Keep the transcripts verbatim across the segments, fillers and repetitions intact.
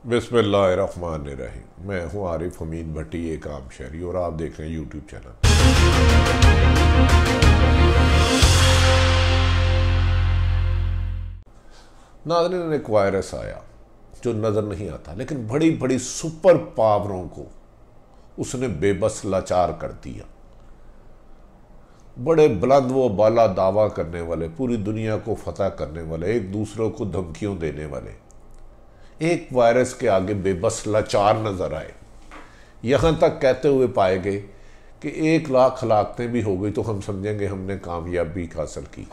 बिस्मिल्लाहिर्रहमानिर्रहीम। मैं हूं आरिफ हमीद भट्टी, एक आम शहरी, और आप देख रहे हैं यूट्यूब चैनल। नाज़रीन, एक वायरस आया जो नज़र नहीं आता, लेकिन बड़ी बड़ी सुपर पावरों को उसने बेबस लाचार कर दिया। बड़े बुलंद वो बाला दावा करने वाले, पूरी दुनिया को फतह करने वाले, एक दूसरे को धमकियों देने वाले, एक वायरस के आगे बेबस लाचार नजर आए। यहाँ तक कहते हुए पाए गए कि एक लाख हलाकतें भी हो गई तो हम समझेंगे हमने कामयाबी हासिल की।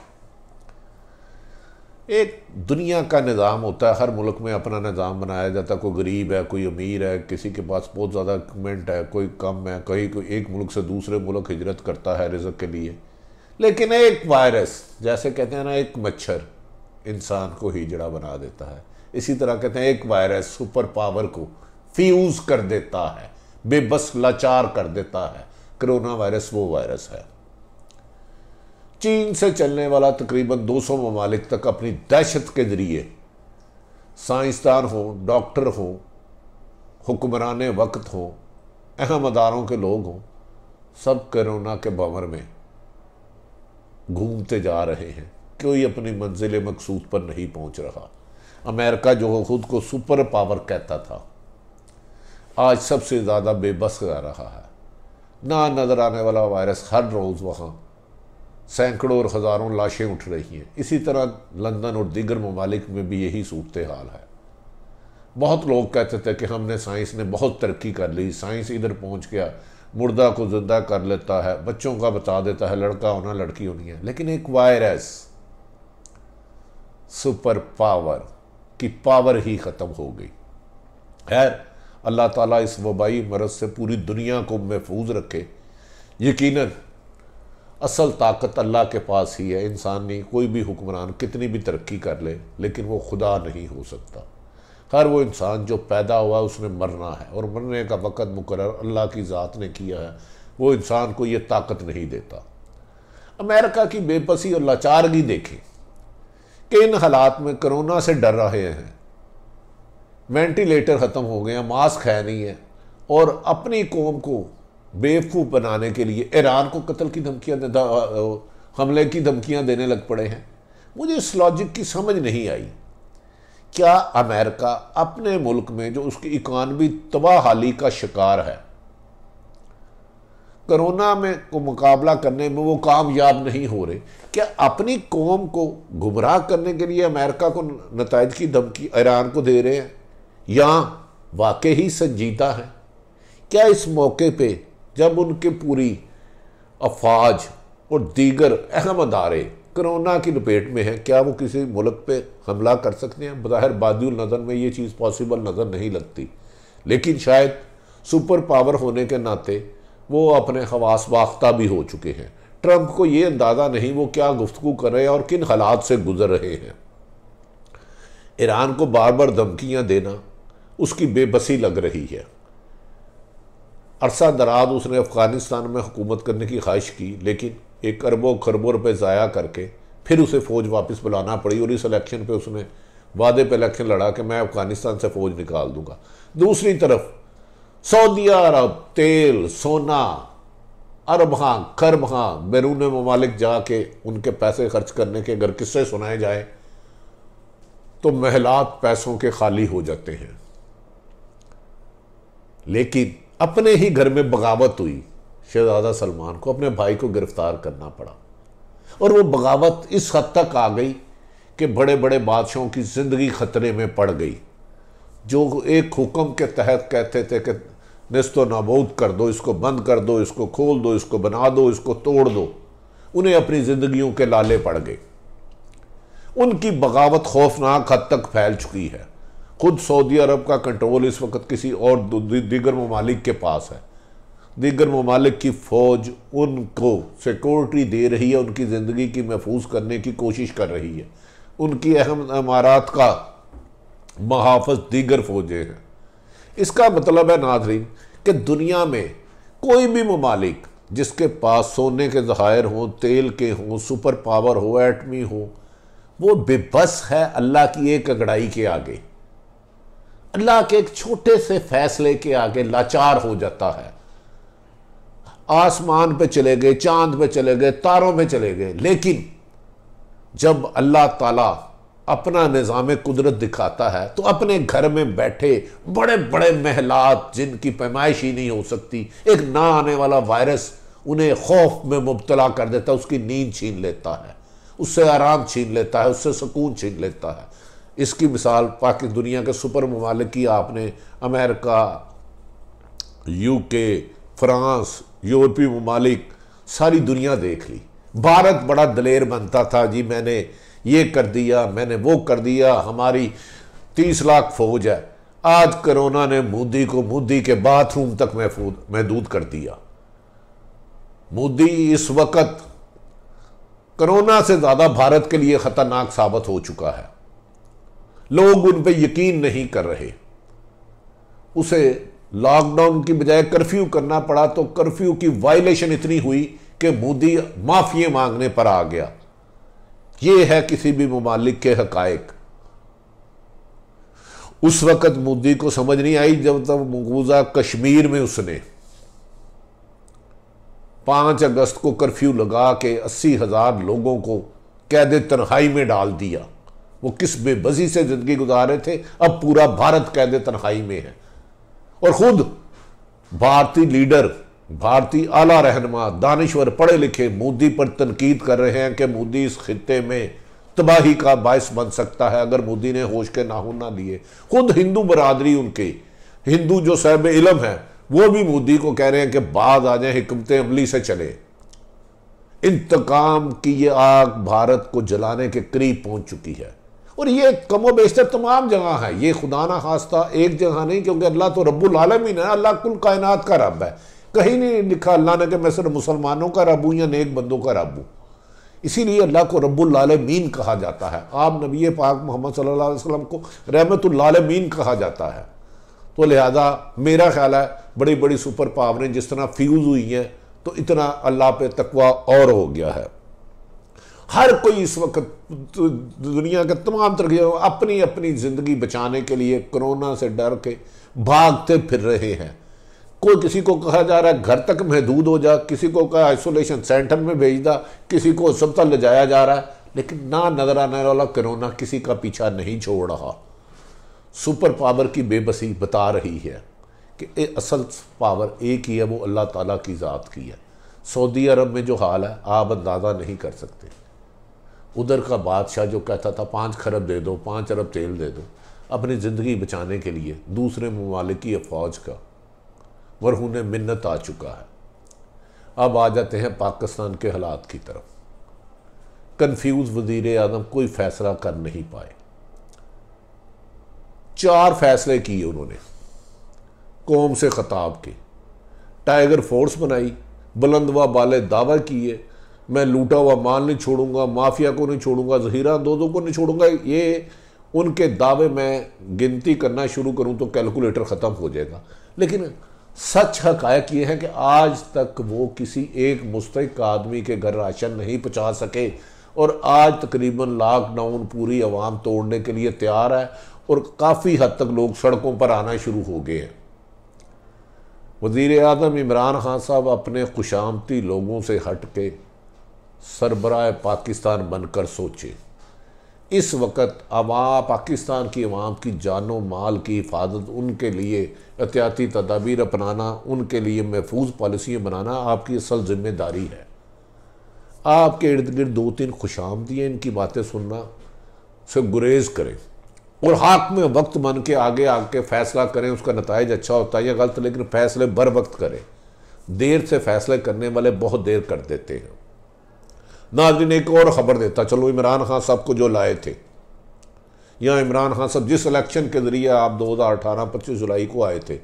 एक दुनिया का निज़ाम होता है, हर मुल्क में अपना निज़ाम बनाया जाता है। कोई गरीब है, कोई अमीर है, किसी के पास बहुत ज़्यादा इक्विपमेंट है, कोई कम है, कहीं कोई एक मुल्क से दूसरे मुल्क हिजरत करता है रिज़्क़ के लिए। लेकिन एक वायरस, जैसे कहते हैं ना, एक मच्छर इंसान को हिजड़ा बना देता है, इसी तरह कहते हैं एक वायरस सुपर पावर को फ्यूज कर देता है, बेबस लाचार कर देता है। कोरोना वायरस वो वायरस है। चीन से चलने वाला तकरीबन दो सौ ममालिक तक अपनी दहशत के जरिए साइंसदान हो, डॉक्टर हो, हुक्मरान वक्त हो, अहम अदारों के लोग हों, सब कोरोना के भंवर में घूमते जा रहे हैं। कोई अपनी मंजिल मकसूद पर नहीं पहुंच रहा। अमेरिका जो खुद को सुपर पावर कहता था, आज सबसे ज़्यादा बेबस जा रहा है। ना नज़र आने वाला वायरस, हर रोज़ वहाँ सैकड़ों और हज़ारों लाशें उठ रही हैं। इसी तरह लंदन और दीगर ममालिक में भी यही सूरत हाल है। बहुत लोग कहते थे कि हमने साइंस ने बहुत तरक्की कर ली, साइंस इधर पहुँच गया, मुर्दा को ज़िंदा कर लेता है, बच्चों का बता देता है, लड़का होना लड़की होनी है। लेकिन एक वायरस, सुपर पावर की पावर ही ख़त्म हो गई। खैर, अल्लाह ताला इस वबाई मरज़ से पूरी दुनिया को महफूज रखे। यकीनन असल ताकत अल्लाह के पास ही है। इंसानी कोई भी हुक्मरान कितनी भी तरक्की कर ले, लेकिन वो खुदा नहीं हो सकता। हर वो इंसान जो पैदा हुआ उसने मरना है, और मरने का वक़्त मुकर्रर अल्लाह की ज़ात ने किया है। वो इंसान को ये ताकत नहीं देता। अमेरिका की बेबसी और लाचारगी देखें कि इन हालात में कोरोना से डर रहे हैं, वेंटिलेटर ख़त्म हो गए हैं, मास्क है नहीं है, और अपनी कौम को बेवकूफ़ बनाने के लिए ईरान को कत्ल की धमकियाँ, हमले की धमकियाँ देने लग पड़े हैं। मुझे इस लॉजिक की समझ नहीं आई। क्या अमेरिका अपने मुल्क में, जो उसकी इकानमी तबाहाली का शिकार है, कोरोना में को मुकाबला करने में वो कामयाब नहीं हो रहे, क्या अपनी कौम को गुमराह करने के लिए अमेरिका को नताइज की धमकी ईरान को दे रहे हैं, या वाकई ही संजीदा है? क्या इस मौके पे जब उनके पूरी अफवाज और दीगर अहम अदारे कोरोना की लपेट में हैं, क्या वो किसी मुल्क पे हमला कर सकते हैं? बज़ाहिर बादियुल नज़र में ये चीज़ पॉसिबल नज़र नहीं लगती, लेकिन शायद सुपर पावर होने के नाते वो अपने खवास बाख्ता भी हो चुके हैं। ट्रंप को ये अंदाज़ा नहीं वो क्या गुफ्तगू कर रहे हैं और किन हालात से गुजर रहे हैं। ईरान को बार बार धमकियाँ देना उसकी बेबसी लग रही है। अरसा दराज उसने अफ़गानिस्तान में हुकूमत करने की ख्वाहिश की, लेकिन एक अरबों खरबों रुपये ज़ाया करके फिर उसे फ़ौज वापस बुलाना पड़ी, और इस इलेक्शन पे उसने वादे पे इलेक्शन लड़ा कि मैं अफ़गानिस्तान से फ़ौज निकाल दूंगा। दूसरी तरफ सऊदिया अरब तेल, सोना, अरबहाँ खरबहाँ बैरून ममालिक जाके उनके पैसे खर्च करने के अगर किस्से सुनाए जाए तो महलात पैसों के खाली हो जाते हैं। लेकिन अपने ही घर में बगावत हुई। शहजादा सलमान को अपने भाई को गिरफ्तार करना पड़ा, और वो बगावत इस हद तक आ गई कि बड़े बड़े बादशाहों की ज़िंदगी खतरे में पड़ गई, जो एक हुक्म के तहत कहते थे कि निस्तो नाबूद कर दो, इसको बंद कर दो, इसको खोल दो, इसको बना दो, इसको तोड़ दो। उन्हें अपनी ज़िंदगियों के लाले पड़ गए। उनकी बगावत खौफनाक हद तक फैल चुकी है। खुद सऊदी अरब का कंट्रोल इस वक्त किसी और दीगर ममालिक के पास है। दीगर ममालिक की फ़ौज उनको सिक्योरिटी दे रही है, उनकी ज़िंदगी की महफूज करने की कोशिश कर रही है। उनकी अहम इमारात का महाफिज दीगर फ़ौजें हैं। इसका मतलब है नाज़रीन कि दुनिया में कोई भी ममालिक जिसके पास सोने के ज़खायर हों, तेल के हों, सुपर पावर हो, एटमी हो, वो बेबस है अल्लाह की एक अगड़ाई के आगे। अल्लाह के एक छोटे से फैसले के आगे लाचार हो जाता है। आसमान पे चले गए, चांद पे चले गए, तारों पे चले गए, लेकिन जब अल्लाह ताला अपना निज़ाम कुदरत दिखाता है तो अपने घर में बैठे बड़े बड़े महलात जिनकी पैमाइश ही नहीं हो सकती, एक ना आने वाला वायरस उन्हें खौफ में मुब्तला कर देता है, उसकी नींद छीन लेता है, उससे आराम छीन लेता है, उससे सुकून छीन लेता है। इसकी मिसाल पाकिस्तान दुनिया के सुपर ममालिक की आपने अमेरिका, यूके, फ्रांस, यूरोपीय ममालिक, सारी दुनिया देख ली। भारत बड़ा दलेर बनता था, जी मैंने ये कर दिया, मैंने वो कर दिया, हमारी तीस लाख फौज है। आज कोरोना ने मोदी को मोदी के बाथरूम तक महफूज महदूद कर दिया। मोदी इस वक्त कोरोना से ज़्यादा भारत के लिए ख़तरनाक साबित हो चुका है। लोग उन पर यकीन नहीं कर रहे। उसे लॉकडाउन की बजाय कर्फ्यू करना पड़ा तो कर्फ्यू की वायलेशन इतनी हुई कि मोदी माफिये मांगने पर आ गया। ये है किसी भी ममालिक के हकायक। उस वक्त मोदी को समझ नहीं आई जब तक मकबूजा कश्मीर में उसने पांच अगस्त को कर्फ्यू लगा के अस्सी हजार लोगों को कैद तन्हाई में डाल दिया। वो किस बेबसी से जिंदगी गुजार रहे थे, अब पूरा भारत कैद तन्हाई में है। और खुद भारतीय लीडर, भारतीय आला रहनुमा, दानिश्वर, पढ़े लिखे मोदी पर तनकीद कर रहे हैं कि मोदी इस खित्ते में तबाही का बायस बन सकता है अगर मोदी ने होश के नाखून ना लिए। खुद हिंदू बरादरी, उनके हिंदू जो साहिब इल्म है, वो भी मोदी को कह रहे हैं कि बाद आ जाए, हिकमत अमली से चले। इंतकाम की ये आग भारत को जलाने के करीब पहुंच चुकी है। और ये कमो बेशतर तमाम जगह है, ये खुदा ना खास्ता एक जगह नहीं, क्योंकि अल्लाह तो रब्बुल आलमीन है, अल्लाह कुल कायनात का रब है। कहीं नहीं लिखा अल्लाह ने कि मैं सिर्फ मुसलमानों का रब हूं या नेक बंदों का रब हूं। इसीलिए अल्लाह को रब्बुल आलमीन कहा जाता है। आप नबी पाक मोहम्मद सल्लल्लाहु अलैहि वसल्लम को रहमतुल आलमीन कहा जाता है। तो लिहाजा मेरा ख्याल है बड़ी बड़ी सुपर पावरें जिस तरह फ्यूज हुई हैं तो इतना अल्लाह पे तकवा और हो गया है। हर कोई इस वक्त दुनिया के तमाम तरह अपनी अपनी जिंदगी बचाने के लिए कोरोना से डर के भागते फिर रहे हैं। कोई किसी को कहा जा रहा है घर तक महदूद हो जा, किसी को कहा आइसोलेशन सेंटर में भेज दा, किसी को अस्पताल ले जाया जा रहा है, लेकिन ना नजर आने वाला कोरोना किसी का पीछा नहीं छोड़ रहा। सुपर पावर की बेबसी बता रही है कि असल पावर एक ही है, वो अल्लाह ताला की ज़ात की है। सऊदी अरब में जो हाल है आप अंदाज़ा नहीं कर सकते। उधर का बादशाह जो कहता था पाँच खरब दे दो, पाँच अरब तेल दे दो अपनी ज़िंदगी बचाने के लिए, दूसरे ममालिक की फ़ौज का मरहून मिन्नत आ चुका है। अब आ जाते हैं पाकिस्तान के हालात की तरफ। कन्फ्यूज वज़ीर आज़म कोई फैसला कर नहीं पाए। चार फैसले किए उन्होंने कौम से खिताब के। टाइगर फोर्स बनाई, बुलंदवा बाले दावा किए, मैं लूटा हुआ माल नहीं छोड़ूंगा, माफिया को नहीं छोड़ूंगा, जहीरा अंदोजों को नहीं छोड़ूंगा। ये उनके दावे मैं गिनती करना शुरू करूं तो कैलकुलेटर ख़त्म हो जाएगा। लेकिन सच हक़ायक़ ये है कि आज तक वो किसी एक मुस्तहिक आदमी के घर राशन नहीं पहुँचा सके और आज तकरीबन लॉकडाउन पूरी आवाम तोड़ने के लिए तैयार है और काफ़ी हद तक लोग सड़कों पर आना शुरू हो गए हैं। वज़ीर आज़म इमरान खान साहब अपने खुशामती लोगों से हट के सरबराह पाकिस्तान बनकर सोचे। इस वक्त अवाम, पाकिस्तान की अवाम की जानो माल की हिफाजत, उनके लिए एहतियाती तदाबीर अपनाना, उनके लिए महफूज पॉलिसियाँ बनाना आपकी असल जिम्मेदारी है। आपके इर्द गिर्द दो तीन खुशामदियाँ इनकी बातें सुनना से गुरेज करें और हाक में वक्त बन के आगे आके फैसला करें। उसका नताइज अच्छा होता है या गलत, लेकिन फैसले बर वक्त करें। देर से फैसले करने वाले बहुत देर कर देते हैं। नाज़रीन एक और ख़बर देता चलो, इमरान खान साहब को जो लाए थे यहाँ, इमरान खान साहब जिस इलेक्शन के ज़रिए आप दो हज़ार अठारह पच्चीस जुलाई को आए थे,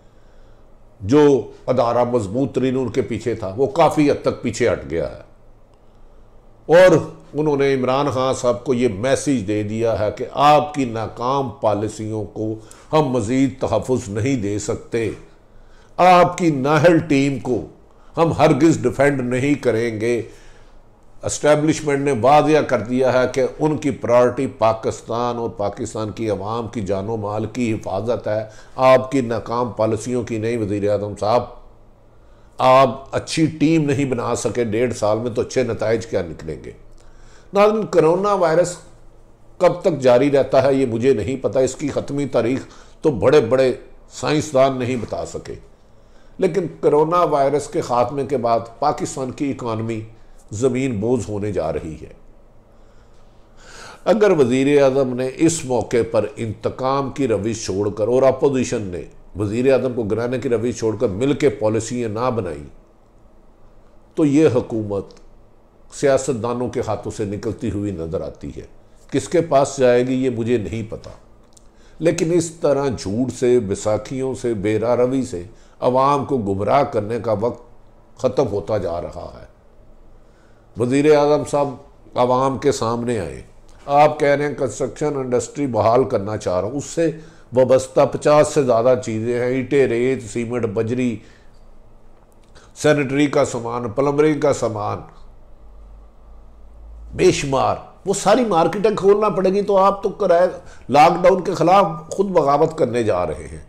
जो अदारा मजबूत तरीन उनके पीछे था वो काफ़ी हद तक पीछे हट गया है और उन्होंने इमरान खान साहब को ये मैसेज दे दिया है कि आपकी नाकाम पॉलिसियों को हम मज़ीद तहफ़्फ़ुज़ नहीं दे सकते, आपकी नाहल टीम को हम हरगिज़ डिफेंड नहीं करेंगे। एस्टेब्लिशमेंट ने वादिया कर दिया है कि उनकी प्रायोरिटी पाकिस्तान और पाकिस्तान की अवाम की जानो माल की हिफाजत है। आपकी नाकाम पॉलिसियों की नहीं वज़ीर आज़म साहब, आप अच्छी टीम नहीं बना सके डेढ़ साल में, तो अच्छे नताइज क्या निकलेंगे। नाज़रीन, कोरोना वायरस कब तक जारी रहता है ये मुझे नहीं पता, इसकी ख़त्मी तारीख तो बड़े बड़े साइंसदान नहीं बता सके, लेकिन कोरोना वायरस के ख़ात्मे के बाद पाकिस्तान की इकानमी ज़मीन बोझ होने जा रही है। अगर वज़ीर आज़म ने इस मौके पर इंतकाम की रविश छोड़कर और अपोजिशन ने वज़ीर आज़म को गिराने की रविश छोड़कर मिल के पॉलिसियाँ ना बनाई, तो ये हुकूमत सियासतदानों के हाथों से निकलती हुई नज़र आती है। किसके पास जाएगी ये मुझे नहीं पता, लेकिन इस तरह झूठ से, बैसाखियों से, बेरारवी से अवाम को गुमराह करने का वक्त ख़त्म होता जा रहा है। वज़ीर आज़म साहब आवाम के सामने आए, आप कह रहे हैं कंस्ट्रक्शन इंडस्ट्री बहाल करना चाह रहा हूँ, उससे वाबस्ता पचास से ज़्यादा चीज़ें हैं, ईंटें, रेत, सीमेंट, बजरी, सैनिटरी का सामान, प्लम्बरिंग का सामान, बेशुमार, वो सारी मार्केटें खोलना पड़ेगी। तो आप तो कराए लॉकडाउन के खिलाफ खुद बगावत करने जा रहे हैं।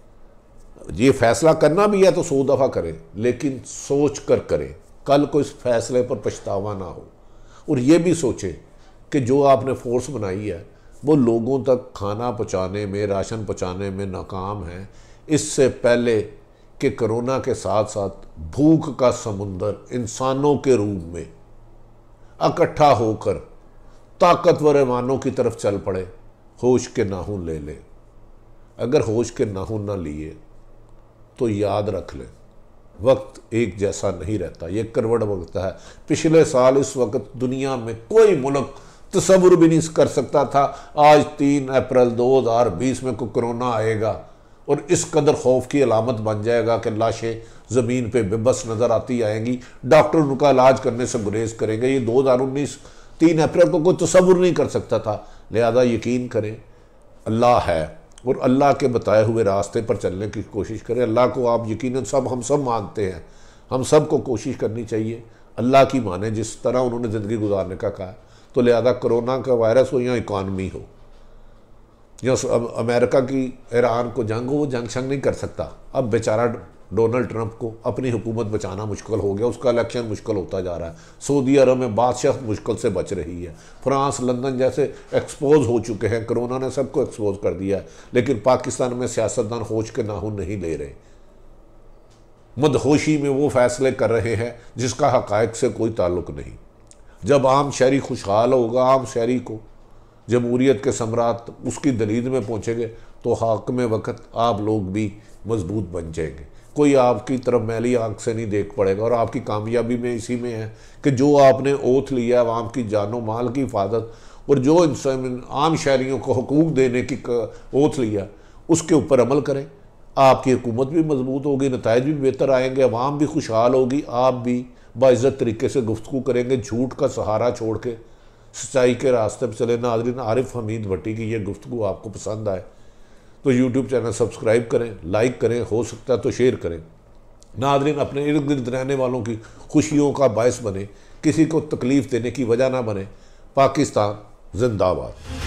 ये फैसला करना भी है तो सौ दफ़ा करें, लेकिन सोच कर करें, कल को इस फैसले पर पछतावा ना हो। और ये भी सोचें कि जो आपने फोर्स बनाई है वो लोगों तक खाना पहुँचाने में, राशन पहुँचाने में नाकाम है। इससे पहले कि कोरोना के साथ साथ भूख का समुंदर इंसानों के रूप में इकट्ठा होकर ताकतवर ऐवानों की तरफ चल पड़े, होश के नाखून ले ले। अगर होश के नाखून ना लिए तो याद रख लें, वक्त एक जैसा नहीं रहता, ये करवट वक्त है। पिछले साल इस वक्त दुनिया में कोई मुल्क तसव्वुर भी नहीं कर सकता था आज तीन अप्रैल दो हज़ार बीस में कोई कोरोना आएगा और इस कदर खौफ की अलामत बन जाएगा कि लाशें ज़मीन पे बेबस नज़र आती आएंगी, डॉक्टर उनका इलाज करने से गुरेज करेंगे। ये दो हज़ार उन्नीस तीन अप्रैल को कोई तसव्वुर नहीं कर सकता था। लिहाजा यकीन करें, अल्लाह है और अल्लाह के बताए हुए रास्ते पर चलने की कोशिश करें। अल्लाह को आप यकीनन सब हम सब मानते हैं, हम सब को कोशिश करनी चाहिए अल्लाह की माने जिस तरह उन्होंने ज़िंदगी गुजारने का कहा। तो लिहाजा कोरोना का वायरस हो या इकॉनमी हो या अमेरिका की ईरान को जंग हो, वो जंग शंग नहीं कर सकता। अब बेचारा डोनाल्ड ट्रंप को अपनी हुकूमत बचाना मुश्किल हो गया, उसका इलेक्शन मुश्किल होता जा रहा है। सऊदी अरब में बादशाह मुश्किल से बच रही है, फ्रांस, लंदन जैसे एक्सपोज हो चुके हैं, कोरोना ने सबको एक्सपोज कर दिया है। लेकिन पाकिस्तान में सियासतदान होश के नाखून नहीं ले रहे, मदहोशी में वो फैसले कर रहे हैं जिसका हक़ाइक़ से कोई ताल्लुक नहीं। जब आम शहरी खुशहाल होगा, आम शहरी को जमहूरियत के सम्राट उसकी दलील में पहुँचेंगे, तो हाकिम वक्त आप लोग भी मजबूत बन जाएंगे। कोई आपकी तरफ मैली आंख से नहीं देख पड़ेगा। और आपकी कामयाबी में इसी में है कि जो आपने ओथ लिया है आवाम की जानो माल की हिफाजत और जो इंसान आम शहरियों को हुकूक देने की ओथ लिया, उसके ऊपर अमल करें। आपकी हुकूमत भी मजबूत होगी, नताइज भी बेहतर आएंगे, अवाम भी खुशहाल होगी, आप भी बाइज़्ज़त तरीके से गुफ्तगू करेंगे, झूठ का सहारा छोड़ के सच्चाई के रास्ते पर चले। नाज़रीन, आरिफ हमीद भट्टी की ये गुफ्तगू आपको पसंद आए तो यूट्यूब चैनल सब्सक्राइब करें, लाइक करें, हो सकता है तो शेयर करें। नाज़रीन, अपने इर्द गिर्द रहने वालों की खुशियों का बायस बने, किसी को तकलीफ़ देने की वजह ना बने। पाकिस्तान जिंदाबाद।